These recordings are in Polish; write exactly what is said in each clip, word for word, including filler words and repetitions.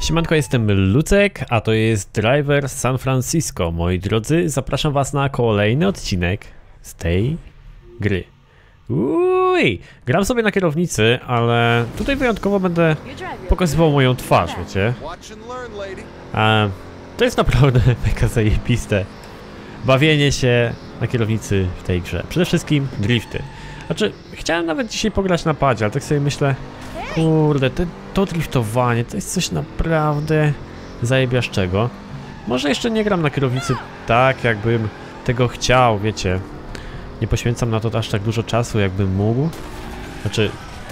Siemanko, jestem Lucek, a to jest Driver San Francisco. Moi drodzy, zapraszam was na kolejny odcinek z tej gry. Uj, gram sobie na kierownicy, ale tutaj wyjątkowo będę pokazywał moją twarz, wiecie. A to jest naprawdę mega zajebiste bawienie się na kierownicy w tej grze. Przede wszystkim drifty. Znaczy, chciałem nawet dzisiaj pograć na padzie, ale tak sobie myślę, kurde, te, to driftowanie to jest coś naprawdę zajebiaszczego. Może jeszcze nie gram na kierownicy tak, jakbym tego chciał, wiecie. Nie poświęcam na to aż tak dużo czasu, jakbym mógł. Znaczy,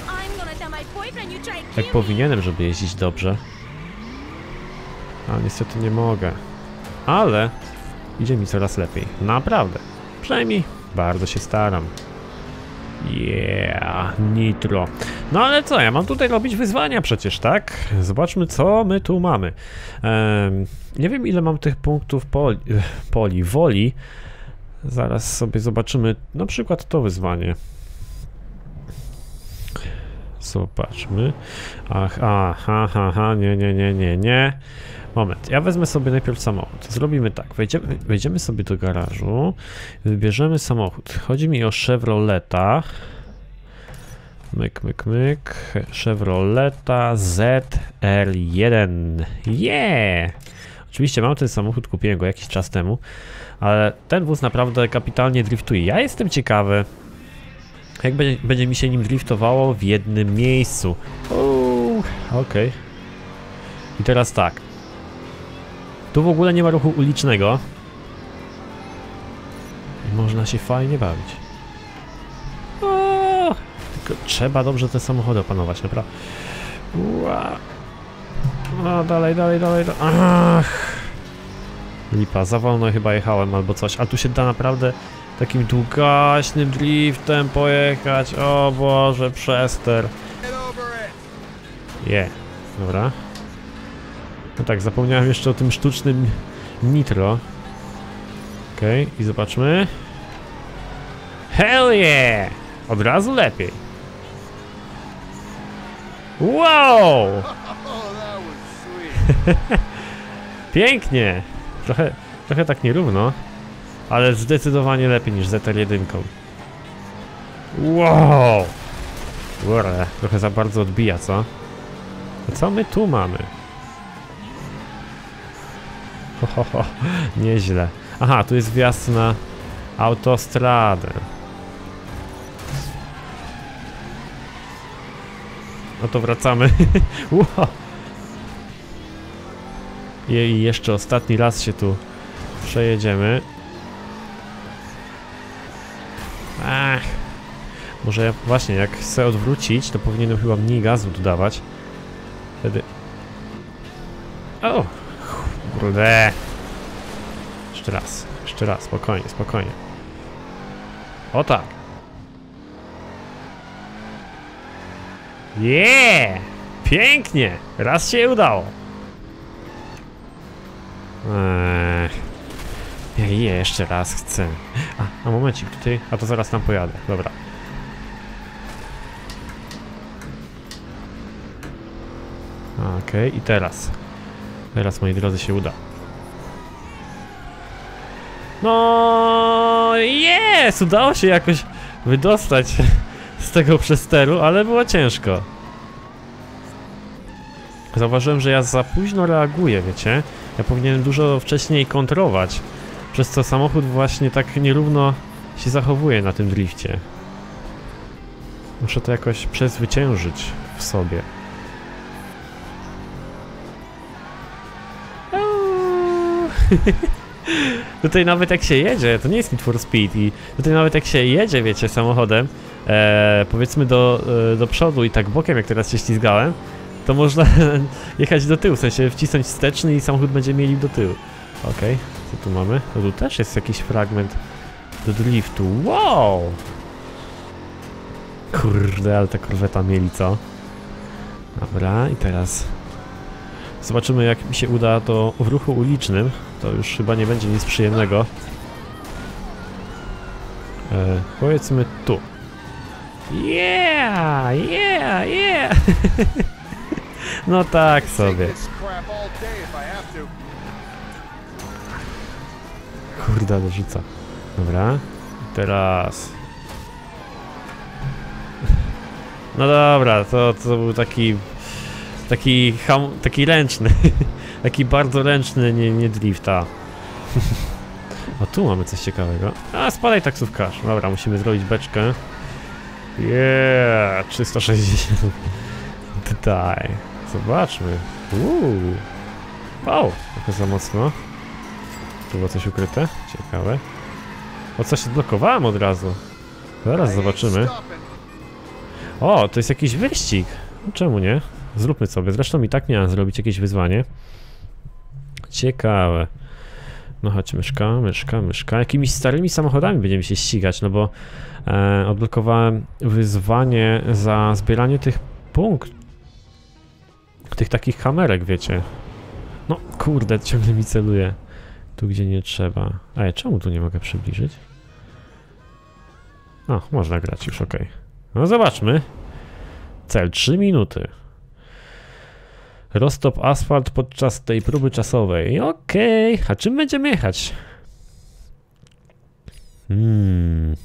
jak powinienem, żeby jeździć dobrze. Ale niestety nie mogę. Ale idzie mi coraz lepiej. Naprawdę. Przynajmniej bardzo się staram. Yeah, nitro. No ale co, ja mam tutaj robić wyzwania przecież, tak? Zobaczmy, co my tu mamy. Ehm, nie wiem, ile mam tych punktów poli, poli woli. Zaraz sobie zobaczymy na przykład to wyzwanie. Zobaczmy. Ach, aha, aha, nie, nie, nie, nie, nie. Moment, ja wezmę sobie najpierw samochód. Zrobimy tak, wejdziemy, wejdziemy sobie do garażu, wybierzemy samochód. Chodzi mi o Chevroleta. Myk, myk, myk. Chevroleta Z R jeden. Yeah! Oczywiście mam ten samochód, kupiłem go jakiś czas temu, ale ten wóz naprawdę kapitalnie driftuje. Ja jestem ciekawy, jak będzie, będzie mi się nim driftowało w jednym miejscu. Okej. Okay. I teraz tak. Tu w ogóle nie ma ruchu ulicznego. I można się fajnie bawić. O, tylko trzeba dobrze te samochody opanować, naprawdę. No, dalej, dalej, dalej. Ach. Lipa, za wolno chyba jechałem albo coś. A tu się da naprawdę takim długaśnym driftem pojechać. O Boże, przester. Je, yeah. Dobra. No tak, zapomniałem jeszcze o tym sztucznym nitro. Okej, okay, i zobaczmy. Hell yeah! Od razu lepiej. Wow! Pięknie! Trochę, trochę tak nierówno, ale zdecydowanie lepiej niż Z R jeden. Wow! Ure, trochę za bardzo odbija, co? A co my tu mamy? Ho, ho, ho. Nieźle. Aha, tu jest wjazd na autostradę. No to wracamy. Wow. I jeszcze ostatni raz się tu przejedziemy. Ach. Może właśnie, jak chcę odwrócić, to powinienem chyba mniej gazu dodawać. Wtedy... O! Kurde. Jeszcze raz, jeszcze raz, spokojnie, spokojnie. O tak. Yeah! Pięknie! Raz się udało. Eee, jeszcze raz chcę. A, a momencik tutaj, a to zaraz tam pojadę, dobra. Okej, okay, i teraz. Teraz, moi drodzy, się uda. No jest! Udało się jakoś wydostać z tego przesteru, ale było ciężko. Zauważyłem, że ja za późno reaguję, wiecie? Ja powinienem dużo wcześniej kontrować, przez co samochód właśnie tak nierówno się zachowuje na tym drifcie. Muszę to jakoś przezwyciężyć w sobie. Tutaj nawet jak się jedzie, to nie jest Need for Speed i tutaj nawet jak się jedzie, wiecie, samochodem, e, powiedzmy do, e, do przodu i tak bokiem, jak teraz się ślizgałem, to można jechać do tyłu, w sensie wcisnąć wsteczny i samochód będzie mieli do tyłu. Okej, okay. Co tu mamy? No tu też jest jakiś fragment do driftu. Wow! Kurde, ale ta korweta mieli, co? Dobra, i teraz zobaczymy, jak mi się uda to w ruchu ulicznym. To już chyba nie będzie nic przyjemnego. E, powiedzmy tu. Yeah! Yeah! Yeah! No tak sobie. kurde, ale rzuca. Dobra. Teraz... No dobra, to, to był taki... Taki ham... taki ręczny. Taki bardzo ręczny, nie, nie drifta. O, tu mamy coś ciekawego. A, spadaj taksówkarz. Dobra, musimy zrobić beczkę. Yeah, trzysta sześćdziesiąt. Tutaj. Zobaczmy. Uuu. Wow, trochę za mocno. Tu było coś ukryte. Ciekawe. O, coś odblokowałem od razu. Zaraz zobaczymy. O, to jest jakiś wyścig. No, czemu nie? Zróbmy sobie. Zresztą i tak miałem zrobić jakieś wyzwanie. Ciekawe. No chodź, myszka, myszka, myszka. Jakimiś starymi samochodami będziemy się ścigać, no bo e, odblokowałem wyzwanie za zbieranie tych punktów. Tych takich kamerek, wiecie. No kurde, ciągle mi celuje. Tu gdzie nie trzeba. Ej, czemu tu nie mogę przybliżyć? O, można grać już, okej. Okay. No zobaczmy. Cel trzy minuty. Roztop asfalt podczas tej próby czasowej. Okej, okay. A czym będziemy jechać? Hmm.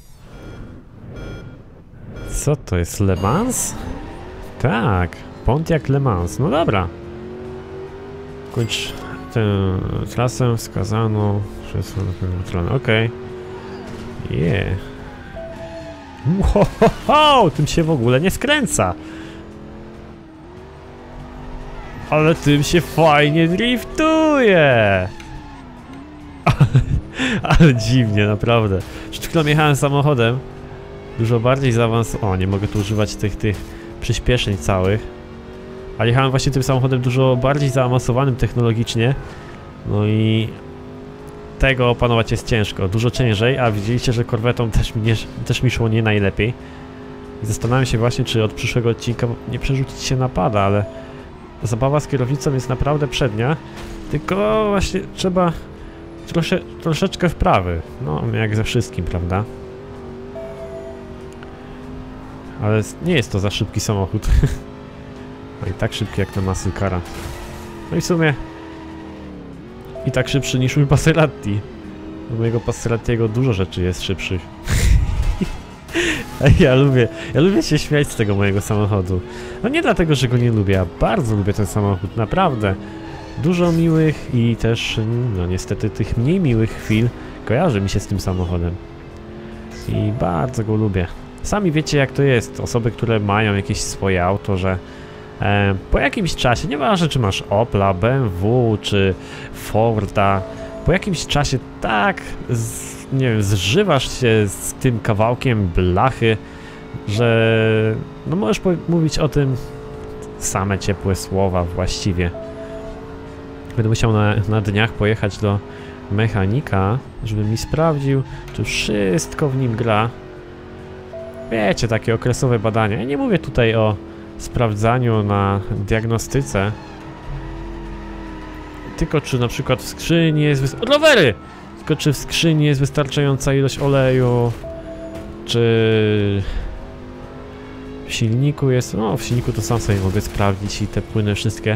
Co to jest? Le Mans? Tak, Pontiac Le Mans. No dobra. Kończ tę trasę wskazaną przez stronę. Okej. Okay. Yeah. Wow, tym się w ogóle nie skręca. Ale tym się fajnie driftuje. Ale dziwnie, naprawdę. Przed chwilą jechałem samochodem dużo bardziej zaawansowanym. O, nie mogę tu używać tych, tych przyspieszeń całych. Ale jechałem właśnie tym samochodem dużo bardziej zaawansowanym technologicznie. No i tego opanować jest ciężko, dużo ciężej, a widzieliście, że korwetą też mi, nie, też mi szło nie najlepiej. I zastanawiam się właśnie, czy od przyszłego odcinka nie przerzucić się na pada, ale zabawa z kierownicą jest naprawdę przednia, tylko właśnie trzeba trosze, troszeczkę wprawy, no jak ze wszystkim, prawda? Ale nie jest to za szybki samochód. No i tak szybki jak na Muscle Cara. No i w sumie i tak szybszy niż mój Passerati. Do mojego Passeratiego dużo rzeczy jest szybszych. Ja lubię, ja lubię się śmiać z tego mojego samochodu. No nie dlatego, że go nie lubię, ja bardzo lubię ten samochód, naprawdę. Dużo miłych i też, no niestety tych mniej miłych chwil kojarzy mi się z tym samochodem. I bardzo go lubię. Sami wiecie jak to jest, osoby, które mają jakieś swoje auto, że e, po jakimś czasie, nieważne czy masz Opla, B M W czy Forda, po jakimś czasie tak, z, nie wiem, zżywasz się z tym kawałkiem blachy, że no możesz mówić o tym same ciepłe słowa właściwie. Będę musiał na, na dniach pojechać do mechanika, żeby mi sprawdził, czy wszystko w nim gra. Wiecie, takie okresowe badania. Ja nie mówię tutaj o sprawdzaniu na diagnostyce, tylko czy na przykład w skrzyni jest wys... rowery! Tylko czy w skrzyni jest wystarczająca ilość oleju, czy w silniku jest... No, w silniku to sam sobie mogę sprawdzić i te płyny wszystkie.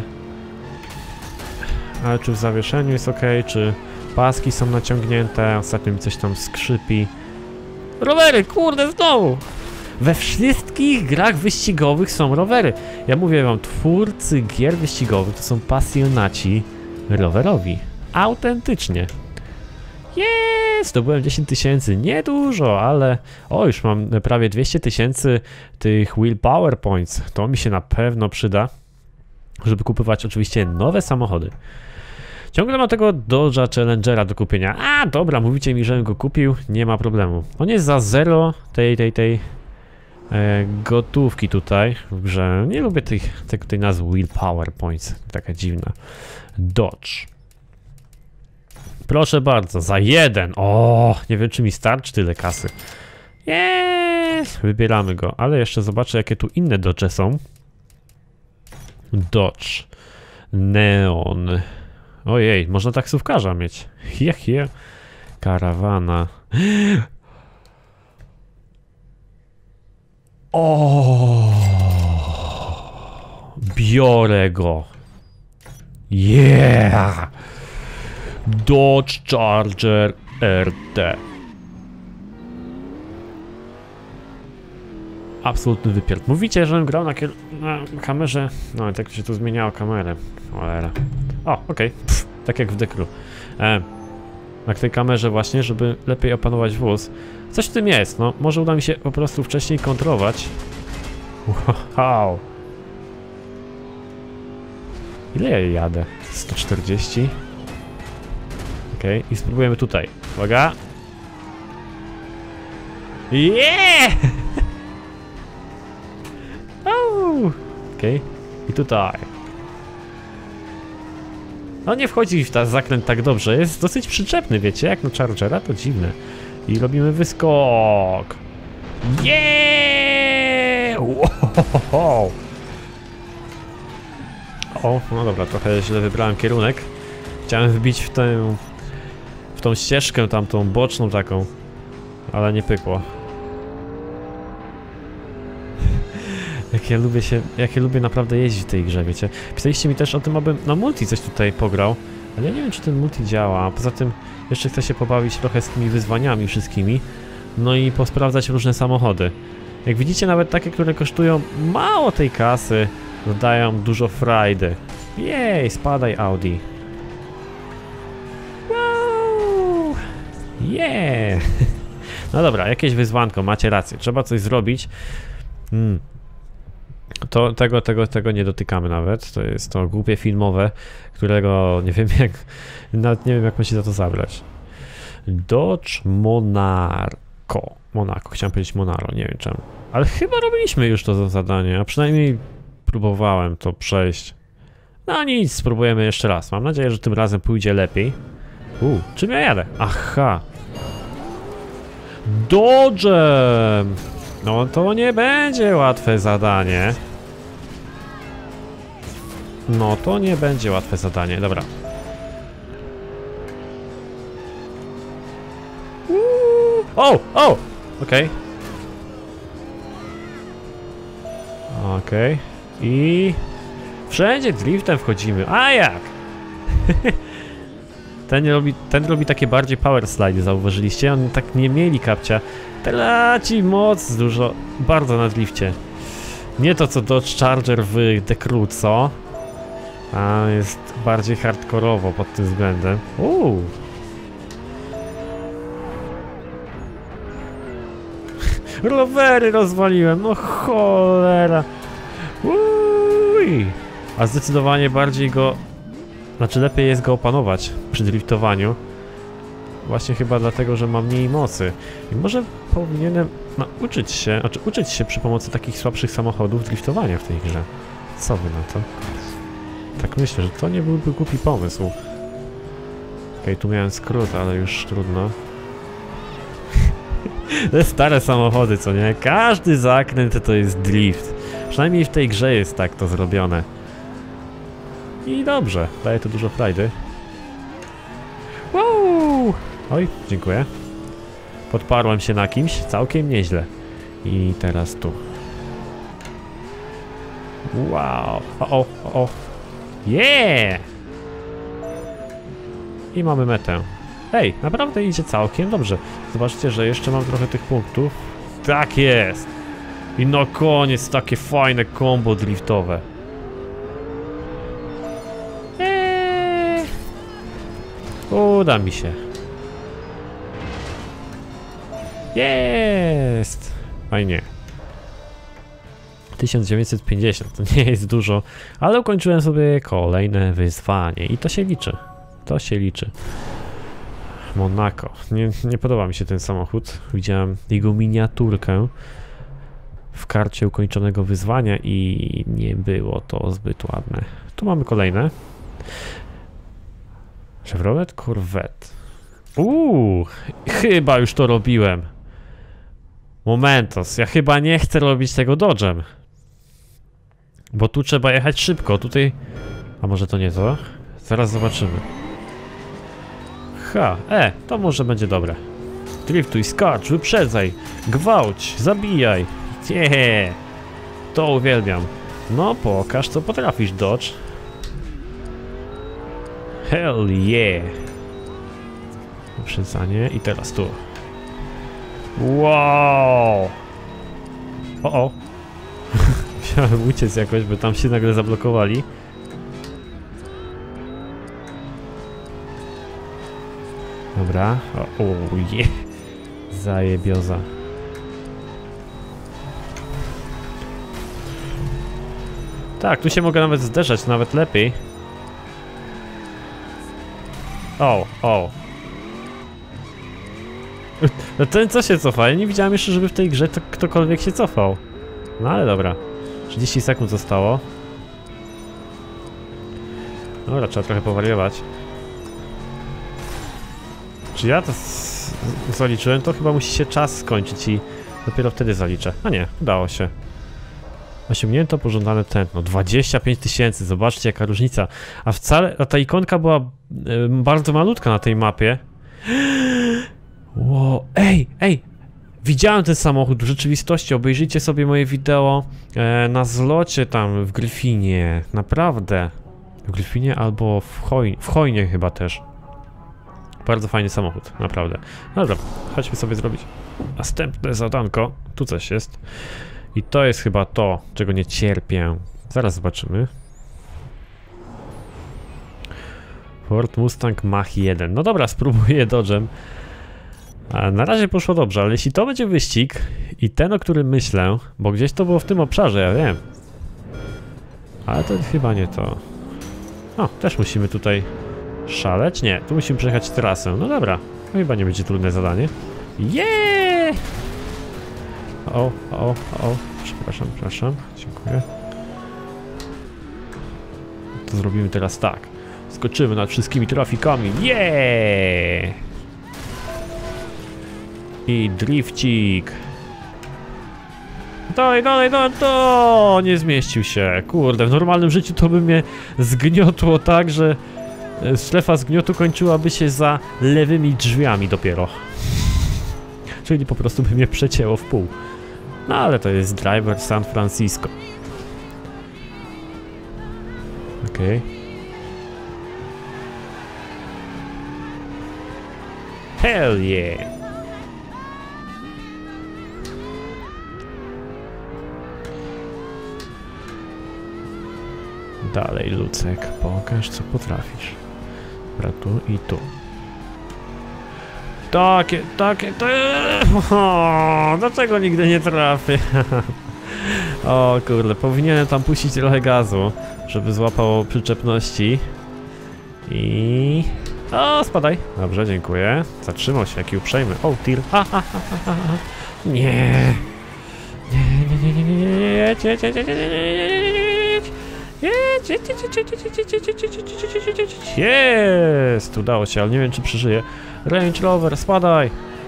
Ale czy w zawieszeniu jest ok, czy paski są naciągnięte, ostatnio mi coś tam skrzypi. Rowery, kurde, znowu! We wszystkich grach wyścigowych są rowery. Ja mówię wam, twórcy gier wyścigowych to są pasjonaci rowerowi. Autentycznie. Jest, zdobyłem dziesięć tysięcy, niedużo, ale o, już mam prawie dwieście tysięcy tych willpower points. To mi się na pewno przyda, żeby kupować oczywiście nowe samochody. Ciągle mam tego Dodge'a Challengera do kupienia. A, dobra, mówicie mi, żebym go kupił, nie ma problemu. On jest za zero tej, tej, tej e, gotówki tutaj w grze. Nie lubię tych, tej, tej nazwy willpower points, taka dziwna. Dodge. Proszę bardzo, za jeden. O, nie wiem, czy mi starczy tyle kasy. Jest, wybieramy go, ale jeszcze zobaczę, jakie tu inne Dodge są. Dodge Neon. Ojej, można taksówkarza mieć. Jech, je. Karawana. O, biorę go. Yeah. Dodge Charger R D. Absolutny wypierd. Mówicie, żebym grał na, na kamerze... No, tak się tu zmieniało kamerę. Cholera. O, okej. Okay. Tak jak w Dekru. E, na tej kamerze właśnie, żeby lepiej opanować wóz. Coś w tym jest, no. Może uda mi się po prostu wcześniej kontrolować. Wow. Ile ja jadę? sto czterdzieści. Okej, okay. I spróbujemy tutaj. Uwaga. Yeah! Okej. Okay. I tutaj. No nie wchodzi w ten zakręt tak dobrze. Jest dosyć przyczepny, wiecie? Jak na Chargera, to dziwne. I robimy wyskok. Yeah! Wow! O, no dobra, trochę źle wybrałem kierunek. Chciałem wbić w tę... w tą ścieżkę tamtą, boczną taką. Ale nie pykło. Jak ja lubię się... jak ja lubię naprawdę jeździć w tej grze, wiecie? Pisaliście mi też o tym, abym na multi coś tutaj pograł. Ale ja nie wiem, czy ten multi działa. Poza tym jeszcze chcę się pobawić trochę z tymi wyzwaniami wszystkimi. No i posprawdzać różne samochody. Jak widzicie, nawet takie, które kosztują mało tej kasy, dodają dużo frajdy. Jej, spadaj Audi. Wow! Yeah! No dobra, jakieś wyzwanko, macie rację. Trzeba coś zrobić. Hmm. To, tego, tego, tego nie dotykamy nawet. To jest to głupie filmowe, którego nie wiem jak... Nawet nie wiem, jak ma się za to zabrać. Dodge Monarco. Monaco, chciałem powiedzieć Monaro, nie wiem czemu. Ale chyba robiliśmy już to zadanie, a przynajmniej próbowałem to przejść. No nic, spróbujemy jeszcze raz. Mam nadzieję, że tym razem pójdzie lepiej. U, czym ja jadę? Aha. Dodge'em! No to nie będzie łatwe zadanie. No to nie będzie łatwe zadanie, dobra. Uuu. O, o! Okej. Okay. Okej. Okay. I... wszędzie driftem wchodzimy. A jak? ten, robi, ten robi takie bardziej power slide, zauważyliście? On tak nie mieli kapcia. Traci moc dużo, bardzo na drifcie. Nie to co Dodge Charger w Dekru, co? A jest bardziej hardkorowo pod tym względem. Uuu. Rowery rozwaliłem, no cholera. Uuu. A zdecydowanie bardziej go... Znaczy lepiej jest go opanować przy driftowaniu. Właśnie chyba dlatego, że mam mniej mocy. I może powinienem nauczyć się, znaczy uczyć się przy pomocy takich słabszych samochodów driftowania w tej grze. Co wy na to? Tak myślę, że to nie byłby głupi pomysł. Okej, okay, tu miałem skrót, ale już trudno. Te stare samochody, co nie? Każdy zakręt to jest drift. Przynajmniej w tej grze jest tak to zrobione. I dobrze, daje to dużo frajdy. Wow! Oj, dziękuję. Podparłem się na kimś, całkiem nieźle. I teraz tu. Wow! O, o, o. Yeah! I mamy metę. Hej, naprawdę idzie całkiem dobrze. Zobaczcie, że jeszcze mam trochę tych punktów. Tak jest! I na koniec takie fajne combo driftowe. Eee. Uda mi się. Jest! Fajnie. tysiąc dziewięćset pięćdziesiąt, to nie jest dużo, ale ukończyłem sobie kolejne wyzwanie i to się liczy. To się liczy. Monaco. Nie, nie podoba mi się ten samochód. Widziałem jego miniaturkę w karcie ukończonego wyzwania i nie było to zbyt ładne. Tu mamy kolejne. Chevrolet Corvette. Uuu, chyba już to robiłem. Momentos, ja chyba nie chcę robić tego Dodge'em. Bo tu trzeba jechać szybko, tutaj... A może to nie to? Zaraz zobaczymy. Ha, e, to może będzie dobre. Driftuj, skacz, wyprzedzaj, gwałć, zabijaj. Jeee, to uwielbiam. No pokaż, co potrafisz, Dodge. Hell yeah. Wyprzedzanie i teraz tu. Wow! O, o! Musiałem uciec jakoś, bo tam się nagle zablokowali. Dobra. O, o je! Zajebioza. Tak, tu się mogę nawet zderzać, nawet lepiej. O, o. No ten co się cofa? Ja nie widziałem jeszcze, żeby w tej grze to ktokolwiek się cofał. No ale dobra. trzydzieści sekund zostało. Dobra, trzeba trochę powariować. Czy ja to zaliczyłem? To chyba musi się czas skończyć i dopiero wtedy zaliczę. A nie, udało się. Osiągnięto pożądane tętno. dwadzieścia pięć tysięcy, zobaczcie jaka różnica. A wcale, a ta ikonka była y, bardzo malutka na tej mapie. Wow, ej, ej! Widziałem ten samochód w rzeczywistości, obejrzyjcie sobie moje wideo e, na zlocie tam w Gryfinie. Naprawdę. W Gryfinie albo w, Hoj w Hojnie chyba też. Bardzo fajny samochód, naprawdę. Dobra, chodźmy sobie zrobić następne zadanko. Tu coś jest. I to jest chyba to, czego nie cierpię. Zaraz zobaczymy. Ford Mustang Mach jeden. No dobra, spróbuję Dodge'em. A na razie poszło dobrze, ale jeśli to będzie wyścig i ten, o którym myślę, bo gdzieś to było w tym obszarze, ja wiem. Ale to chyba nie to. O, też musimy tutaj szaleć? Nie, tu musimy przejechać trasę. No dobra, to chyba nie będzie trudne zadanie. Jeee! O, o, o, przepraszam, przepraszam, dziękuję. To zrobimy teraz tak. Skoczymy nad wszystkimi trafikami. Jeee! I drifcik. Dalej, dalej, dalej, to nie zmieścił się. Kurde, w normalnym życiu to by mnie zgniotło tak, że strefa zgniotu kończyłaby się za lewymi drzwiami dopiero. Czyli po prostu by mnie przecięło w pół. No ale to jest driver San Francisco. Okej. Okay. Hell yeah! Dalej, Lucek, pokaż co potrafisz. Dobra, tu i tu. Takie, takie, to... O, dlaczego nigdy nie trafię? O kurde, powinienem tam puścić trochę gazu, żeby złapało przyczepności. I... O, spadaj. Dobrze, dziękuję. Zatrzymał się, jaki uprzejmy. O, tir. Ha, ha, ha, ha, ha. Nie. Nie, nie, nie, nie, nie, nie, nie, nie, nie, nie, nie, nie, jest! Udało się, ale nie wiem czy przeżyję. Range Rover, spadaj!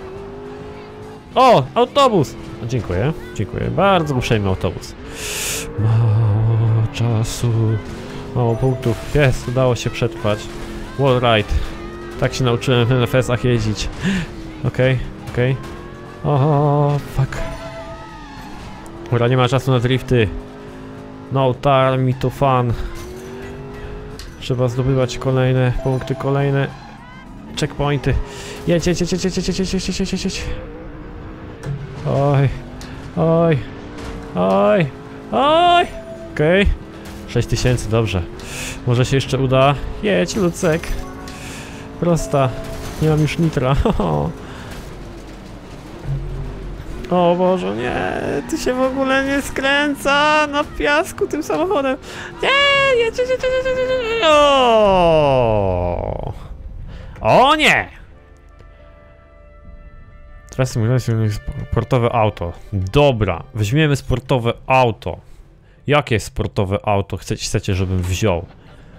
O! Autobus! Dziękuję, dziękuję. Bardzo uprzejmy autobus. Mało czasu. Mało punktów. Jest, udało się przetrwać. Wall ride. Tak się nauczyłem w N F S-ach jeździć. Okej, okay, okej. Okay. O, fuck. Ura, nie ma czasu na drifty. No time to fun. Trzeba zdobywać kolejne punkty, kolejne checkpointy. Jedź, jedź, jedź, jedź, jedź, jedź, jedź, jedź, jedź, jedź, jedź. Oj, oj, oj, oj. Okej. Okay. sześć tysięcy, dobrze. Może się jeszcze uda. Jedź, Lucek. Prosta. Nie mam już nitra. O Boże, nie, ty się w ogóle nie skręca na piasku tym samochodem. Nie, jedź, jedź, jedź, jedź, jedź. O, o nie! Teraz mówimy sportowe auto. Dobra, weźmiemy sportowe auto. Jakie sportowe auto chcecie, chcecie, żebym wziął?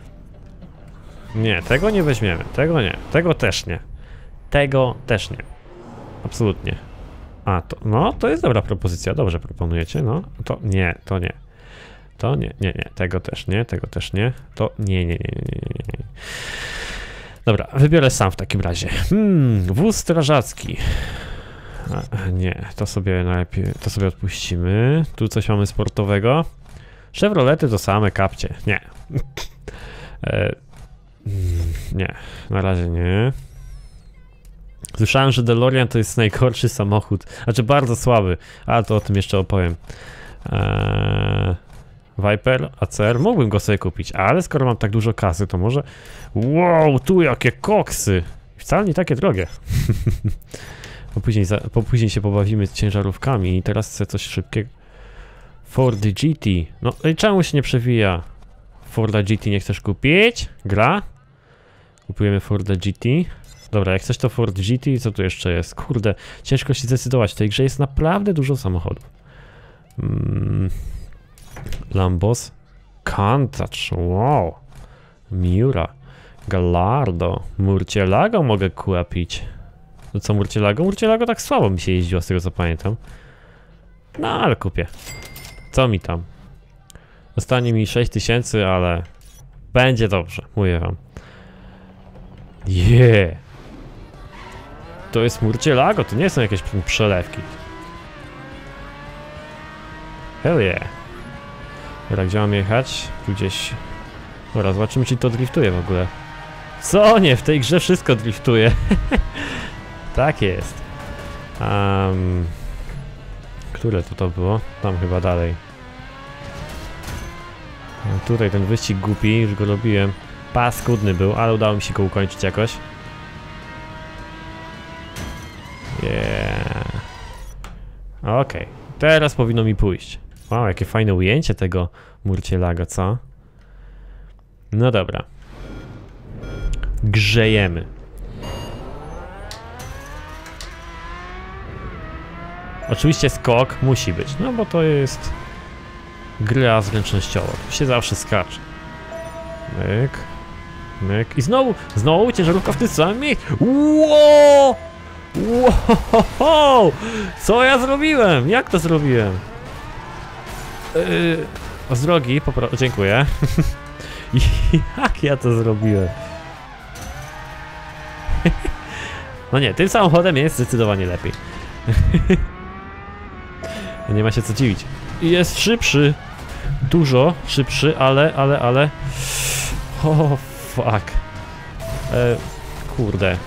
Nie, tego nie weźmiemy, tego nie, tego też nie. Tego też nie. Absolutnie. A, to, no, to jest dobra propozycja, dobrze proponujecie, no, to nie, to nie. To nie, nie, nie, tego też nie, tego też nie, to nie, nie, nie, nie, nie, nie. Dobra, wybiorę sam w takim razie. Hmm, wóz strażacki. A, nie, to sobie najlepiej, to sobie odpuścimy. Tu coś mamy sportowego. Chevrolety to same kapcie, nie. e, nie, na razie nie. Słyszałem, że DeLorean to jest najgorszy samochód. Znaczy bardzo słaby, ale to o tym jeszcze opowiem. Eee, Viper, A C R, mógłbym go sobie kupić, ale skoro mam tak dużo kasy, to może... Wow, tu jakie koksy! Wcale nie takie drogie. bo, później za, bo później się pobawimy z ciężarówkami i teraz chcę coś szybkiego. Ford G T. No i czemu się nie przewija? Forda G T nie chcesz kupić? Gra? Kupujemy Forda G T. Dobra, jak chcesz to Ford G T, co tu jeszcze jest? Kurde, ciężko się zdecydować. W tej grze jest naprawdę dużo samochodów. Mm. Lambos. Countach, wow. Miura. Gallardo. Murcielago mogę kupić. No co Murcielago? Murcielago tak słabo mi się jeździło, z tego co pamiętam. No ale kupię. Co mi tam? Zostanie mi sześć tysięcy, ale będzie dobrze, mówię wam. Yeah. To jest Murcielago, to nie są jakieś przelewki. Hell yeah. Dobra, gdzie mam jechać? Tu gdzieś... Dobra, zobaczymy, czy to driftuje w ogóle. Co nie? W tej grze wszystko driftuje. Tak jest. Um, które to to było? Tam chyba dalej. A tutaj ten wyścig głupi, już go robiłem. Paskudny był, ale udało mi się go ukończyć jakoś. Yeah. Okej, okay. Teraz powinno mi pójść. Wow, jakie fajne ujęcie tego Murcielago, co? No dobra. Grzejemy. Oczywiście skok musi być, no bo to jest gra zręcznościowa. Tu się zawsze skacze. Myk. Myk. I znowu, znowu ciężarówka w tym samym miejscu. Wow! Wow! Co ja zrobiłem? Jak to zrobiłem? Yy, z drogi, popra- dziękuję. Jak ja to zrobiłem? No nie, tym samochodem jest zdecydowanie lepiej. Nie ma się co dziwić. Jest szybszy. Dużo szybszy, ale, ale, ale... O, fuck. E, kurde.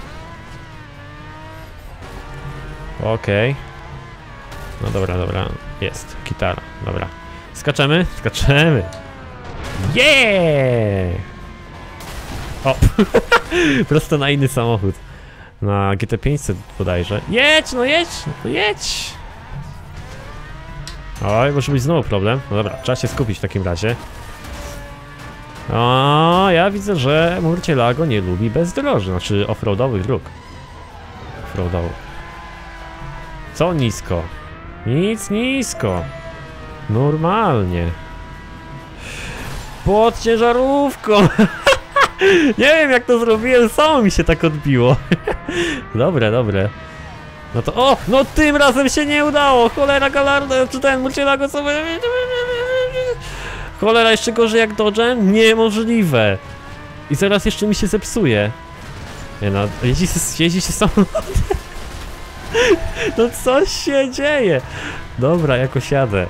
Okej. Okay. No dobra, dobra. Jest. Gitara. Dobra. Skaczemy? Skaczemy. Yeah! O! Prosto na inny samochód. Na G T pięćset bodajże. Jedź, no jedź! No jedź! Oj, może być znowu problem. No dobra, trzeba się skupić w takim razie. O, ja widzę, że Murcielago nie lubi bezdroży, znaczy offroadowych dróg. Offroadowych. Co nisko? Nic nisko. Normalnie. Pod ciężarówką. Nie wiem jak to zrobiłem, samo mi się tak odbiło. Dobre, dobre. No to, o, no tym razem się nie udało. Cholera, Gallardo, czy ten Murcielago sobie... Cholera, jeszcze gorzej jak Dodge'em? Niemożliwe. I zaraz jeszcze mi się zepsuje. Nie no, jeździ, jeździ się samochodem. No co się dzieje? Dobra, jakoś jadę.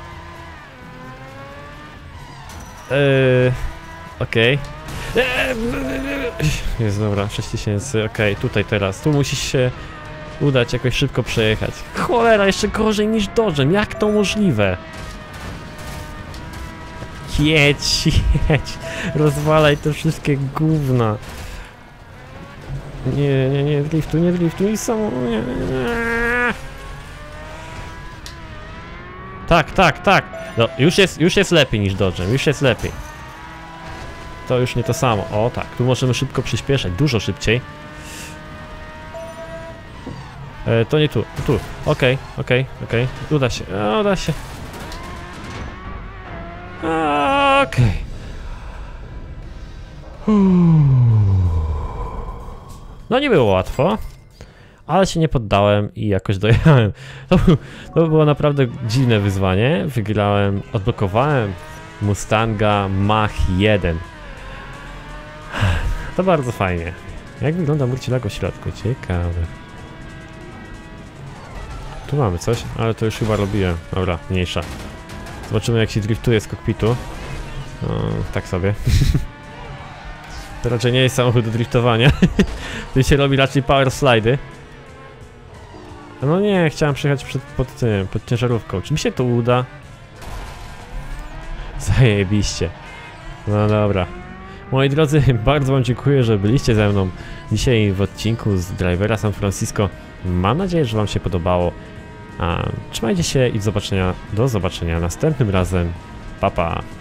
Eee, okej. Okay. Jest dobra, sześć tysięcy, okej, okay, tutaj teraz. Tu musisz się udać jakoś szybko przejechać. Cholera, jeszcze gorzej niż Dodge'em, jak to możliwe? Jedź, jedź, rozwalaj te wszystkie gówna. Nie, nie, nie, driftuj, nie driftuj, samo, nie, nie. Tak, tak, tak. No, już jest, już jest lepiej niż Dodge'em, już jest lepiej. To już nie to samo. O tak, tu możemy szybko przyspieszać, dużo szybciej. E, to nie tu, tu. Okej, okej, okej. Uda się, e, uda się. Okej. Okay. No nie było łatwo, ale się nie poddałem i jakoś dojechałem. To, to było naprawdę dziwne wyzwanie. Wygrałem, odblokowałem Mustanga Mach jeden. To bardzo fajnie. Jak wygląda Murcielago w środku? Ciekawe. Tu mamy coś, ale to już chyba robiłem. Dobra, mniejsza. Zobaczymy jak się driftuje z kokpitu. No, tak sobie. To raczej nie jest samochód do driftowania. Tu się robi raczej power slidy. No nie, chciałem przyjechać przed, pod tym, pod ciężarówką. Czy mi się to uda? Zajebiście. No dobra. Moi drodzy, bardzo wam dziękuję, że byliście ze mną dzisiaj w odcinku z Drivera San Francisco. Mam nadzieję, że wam się podobało. A, trzymajcie się i do zobaczenia, do zobaczenia następnym razem. Pa, pa.